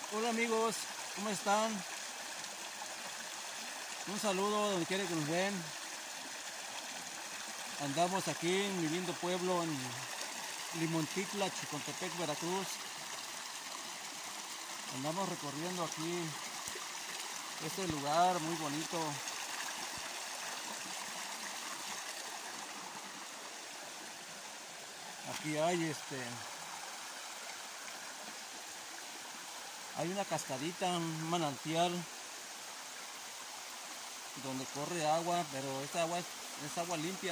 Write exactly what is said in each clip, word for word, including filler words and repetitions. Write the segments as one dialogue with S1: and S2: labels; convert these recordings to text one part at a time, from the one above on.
S1: Hola amigos, ¿cómo están? Un saludo donde quiera que nos ven. Andamos aquí en mi lindo pueblo en Limontitla, Chicontepec, Veracruz. Andamos recorriendo aquí este lugar muy bonito. Aquí hay este hay una cascadita, un manantial donde corre agua, pero esta agua es, es agua limpia.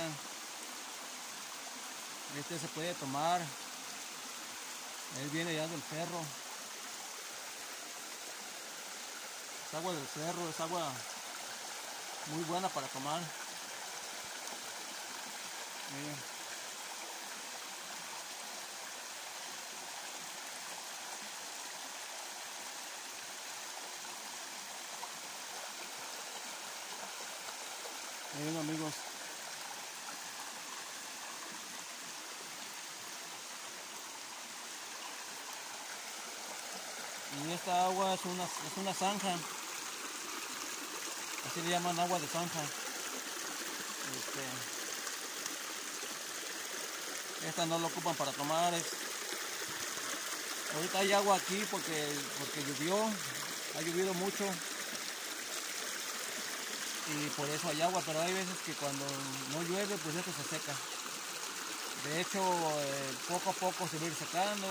S1: Este se puede tomar. Él viene ya del cerro. Es agua del cerro, es agua muy buena para tomar. Miren. Miren amigos. Y esta agua es una, es una zanja. Así le llaman agua de zanja. Este, esta no lo ocupan para tomar. Es, ahorita hay agua aquí porque, porque llovió. Ha llovido mucho. Y por eso hay agua, pero hay veces que cuando no llueve, pues esto se seca. De hecho, eh, poco a poco se va a ir secando.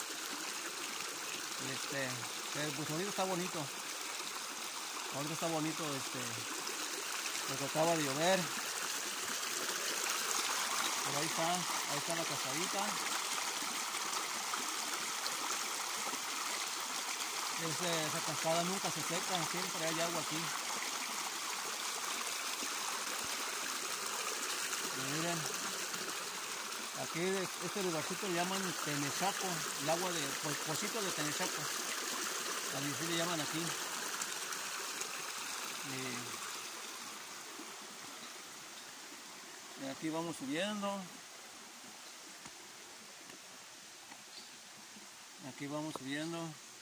S1: Este, pero pues ahorita está bonito. Ahorita está bonito, este, porque acaba de llover. Pero ahí está, ahí está la cascadita. Ese, esa cascada nunca se seca, siempre hay agua aquí. Y miren, aquí este lugarcito le llaman Tenechaco, el agua de Pocito de Tenechaco, así le llaman aquí. Y, y aquí vamos subiendo. Aquí vamos subiendo.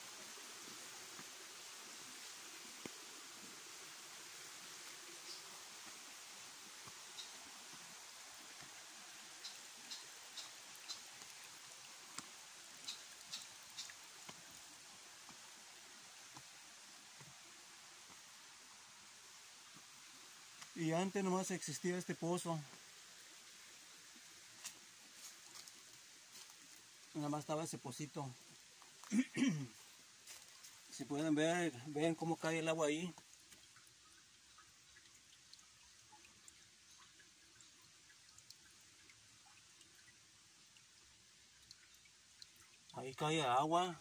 S1: Y antes nomás existía este pozo. Nada más estaba ese pocito. Si pueden ver, ven cómo cae el agua ahí. Ahí cae agua.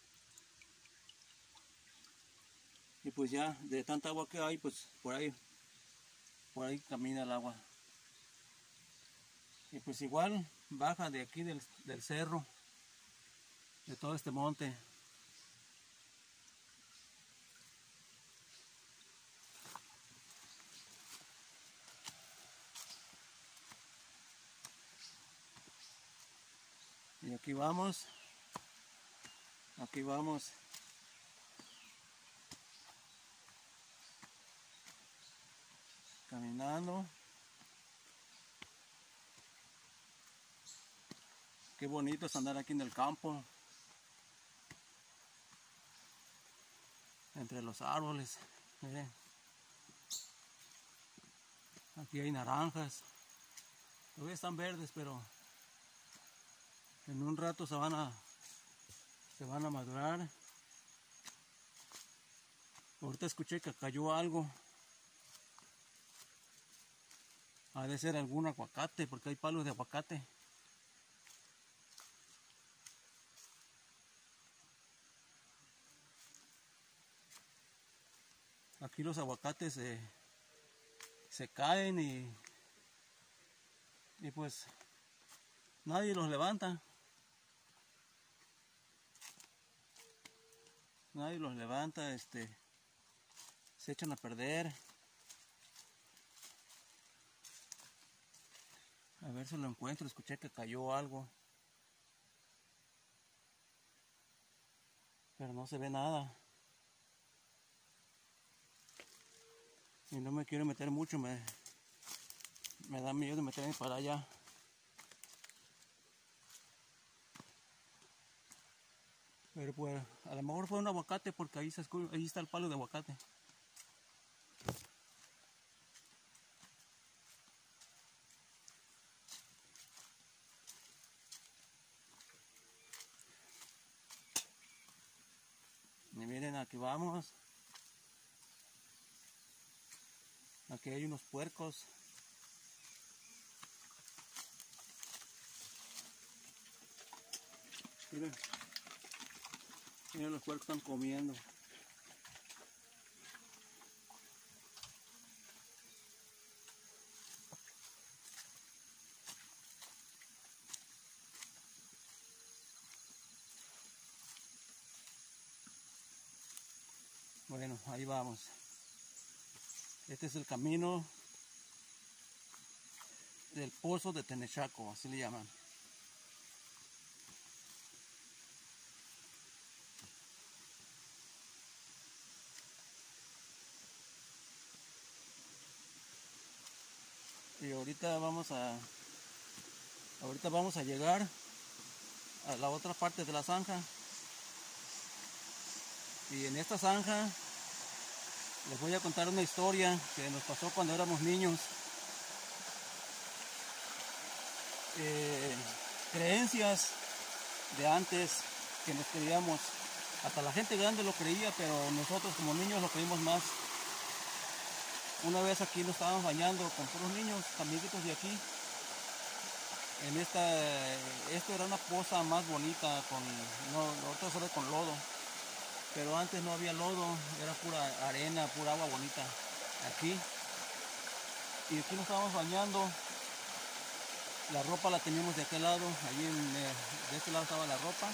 S1: Y pues ya, de tanta agua que hay, pues por ahí, por ahí camina el agua. Y pues igual baja de aquí del, del cerro, de todo este monte. Y aquí vamos, aquí vamos. Caminando. Qué bonito es andar aquí en el campo. Entre los árboles. Miren. Aquí hay naranjas. Todavía están verdes, pero en un rato se van a, se van a madurar. Ahorita escuché que cayó algo. Ha de ser algún aguacate, porque hay palos de aguacate. Aquí los aguacates se, se caen y, y pues nadie los levanta. Nadie los levanta, este, se echan a perder. A ver si lo encuentro, escuché que cayó algo. pero no se ve nada. Y no me quiero meter mucho, me, me da miedo de meterme para allá. Pero pues a lo mejor fue un aguacate porque ahí, se escu- ahí está el palo de aguacate. Y miren, aquí vamos. Aquí hay unos puercos. Miren, miren, los puercos están comiendo. Bueno, ahí vamos. Este es el camino del pozo de Tenechaco, así le llaman. Y ahorita vamos a ahorita vamos a llegar a la otra parte de la zanja. Y en esta zanja les voy a contar una historia que nos pasó cuando éramos niños. Eh, creencias de antes que nos creíamos. Hasta la gente grande lo creía, pero nosotros como niños lo creímos más. Una vez aquí nos estábamos bañando con puros niños, amiguitos de aquí. En esta, esto era una poza más bonita, con, no, ahorita solo con lodo. Pero antes no había lodo, era pura arena, pura agua bonita aquí. Y aquí nos estábamos bañando. La ropa la teníamos de aquel lado, allí en, eh, de este lado estaba la ropa.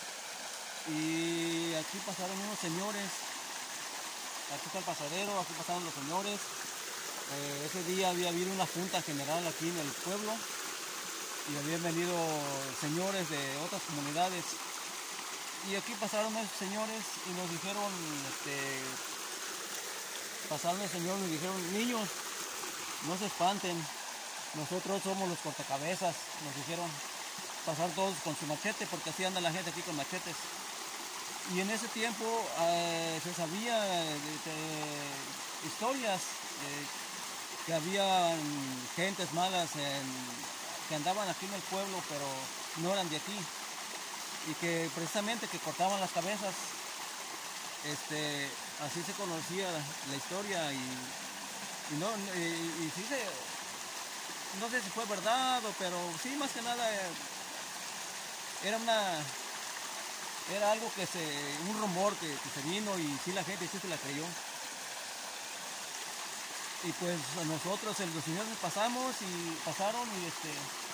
S1: Y aquí pasaron unos señores. Aquí está el pasadero, aquí pasaron los señores. Eh, ese día había habido una junta general aquí en el pueblo. Y habían venido señores de otras comunidades. Y aquí pasaron esos señores y nos dijeron, este, pasaron el señor y nos dijeron, niños, no se espanten, nosotros somos los cortacabezas, nos dijeron, pasar todos con su machete, porque así anda la gente aquí con machetes. Y en ese tiempo eh, se sabía de, de historias, eh, que había gentes malas en, que andaban aquí en el pueblo, pero no eran de aquí. Y que precisamente que cortaban las cabezas, este, así se conocía la historia. Y, y no, y, y sí se, no sé si fue verdad, o, pero sí, más que nada eh, era una, era algo que se, un rumor que, que se vino, y sí la gente sí se la creyó. Y pues nosotros, los señores pasamos y pasaron y este,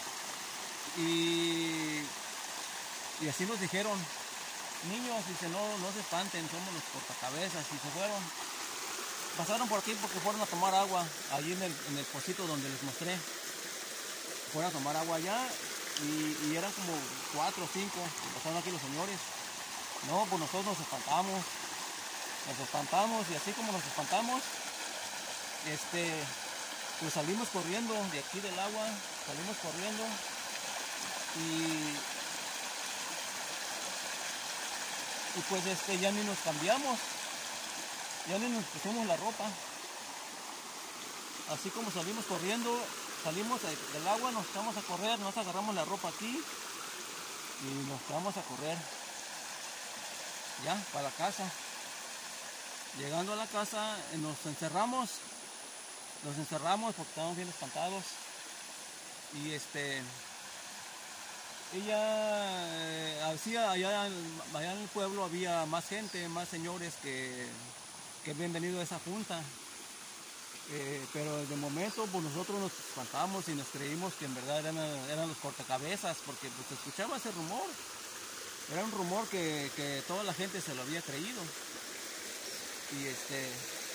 S1: y Y así nos dijeron, niños, dice, no, no se espanten, somos los cortacabezas. Y se fueron, pasaron por aquí porque fueron a tomar agua, allí en el, en el pocito donde les mostré. Fueron a tomar agua allá y, y eran como cuatro o cinco, pasaron aquí los señores. No, pues nosotros nos espantamos, nos espantamos y así como nos espantamos, este, pues salimos corriendo de aquí del agua, salimos corriendo y... Y pues este, ya ni nos cambiamos, ya ni nos pusimos la ropa. Así como salimos corriendo, salimos del agua, nos echamos a correr, nos agarramos la ropa aquí y nos echamos a correr ya para la casa. Llegando a la casa nos encerramos, nos encerramos porque estábamos bien espantados. Y este... Ella, eh, así allá, allá en el pueblo había más gente, más señores que, que habían venido a esa junta. Eh, pero de momento pues nosotros nos espantamos y nos creímos que en verdad eran, eran los cortacabezas, porque pues se escuchaba ese rumor. Era un rumor que, que toda la gente se lo había creído. Y este...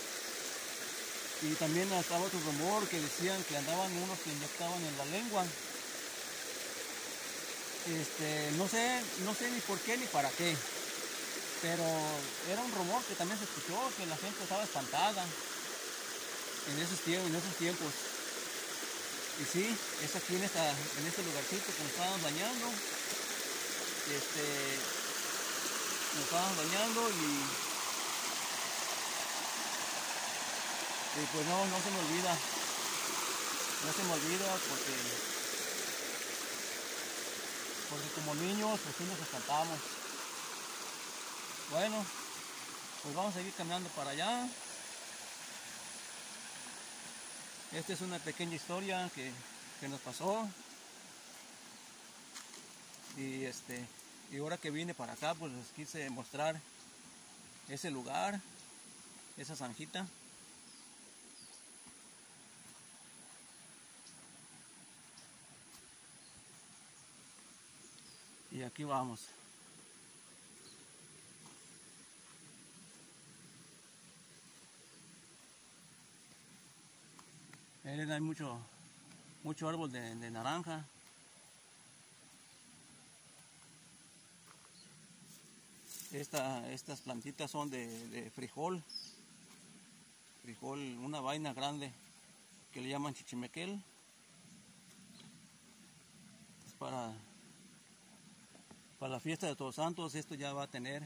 S1: Y también estaba otro rumor que decían que andaban unos que inyectaban en la lengua. Este, no sé, no sé ni por qué ni para qué, pero era un rumor que también se escuchó, que la gente estaba espantada en esos tiempos, en esos tiempos. Y sí, es aquí en, esta, en este lugarcito que nos estábamos bañando. Este, nos estábamos bañando y, y pues no, no se me olvida. No se me olvida porque, porque como niños pues sí nos espantamos. Bueno, pues vamos a seguir caminando para allá. Esta es una pequeña historia que, que nos pasó. Y este y ahora que vine para acá, pues les quise mostrar ese lugar, esa zanjita. Y aquí vamos. Miren, hay mucho, mucho árbol de, de naranja. Esta, estas plantitas son de, de frijol. Frijol, una vaina grande que le llaman chichimequel. Es para, para la fiesta de Todos Santos. Esto ya va a tener.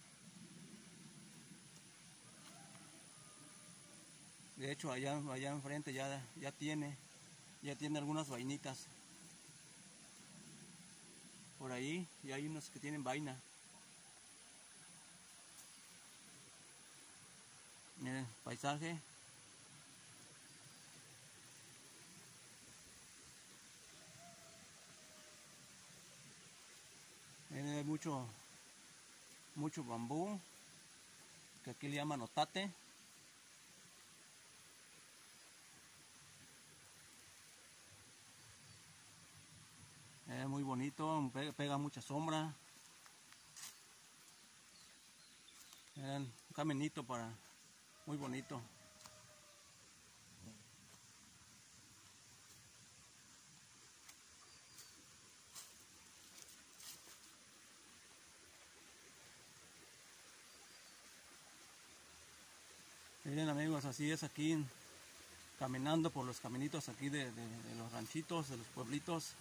S1: De hecho, allá, allá enfrente ya, ya tiene, ya tiene algunas vainitas. Por ahí, y hay unos que tienen vaina. Miren, paisaje. Miren, hay mucho, mucho bambú, que aquí le llaman otate. Es muy bonito, pega, pega mucha sombra. Miren, un caminito para, muy bonito. Miren amigos, así es aquí, caminando por los caminitos aquí de, de, de los ranchitos, de los pueblitos.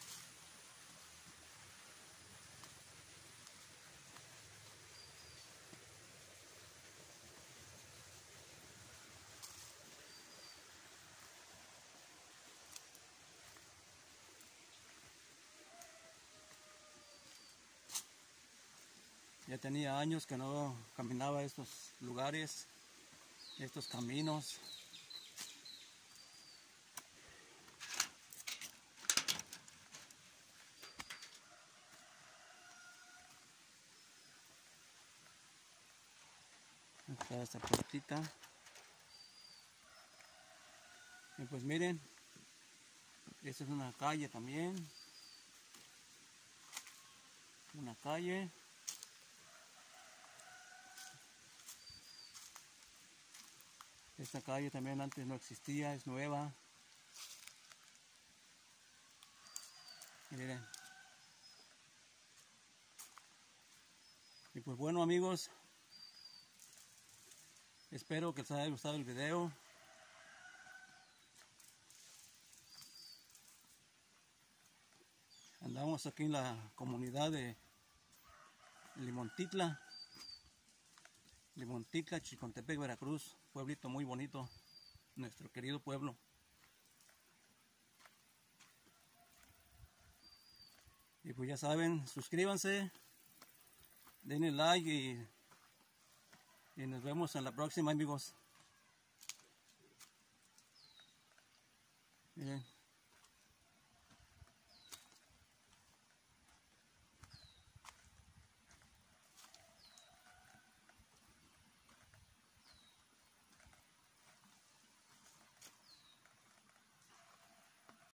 S1: Ya tenía años que no caminaba estos lugares, estos caminos. Está esta puertita. Y pues miren, esta es una calle también. Una calle. Esta calle también antes no existía, es nueva. Miren. Y pues bueno amigos, espero que les haya gustado el video. Andamos aquí en la comunidad de Limontitla, Limontitla, Chicontepec, Veracruz, pueblito muy bonito, nuestro querido pueblo. Y pues ya saben, suscríbanse, denle like y, y nos vemos en la próxima amigos. Miren.